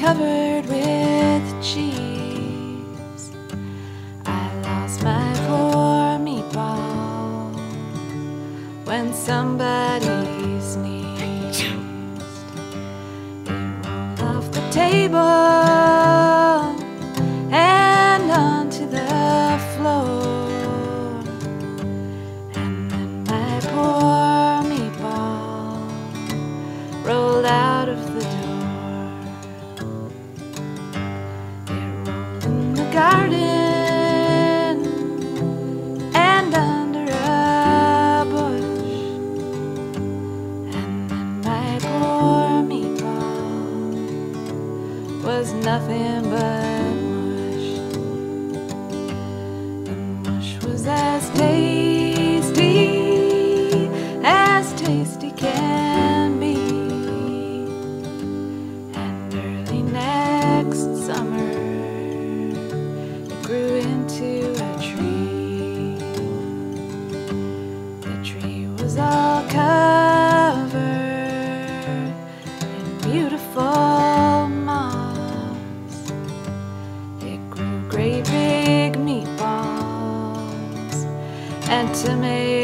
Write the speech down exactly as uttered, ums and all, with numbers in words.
covered with cheese. I lost my poor meatball when somebody sneezed. It rolled off the table and onto the floor, and then my poor meatball rolled out of the door. Garden and under a bush, and then my poor meatball was nothing but mush. The mush was as tasty as tasty can be, and early next summer grew into a tree. The tree was all covered in beautiful moss. It grew great big meatballs and tomatoes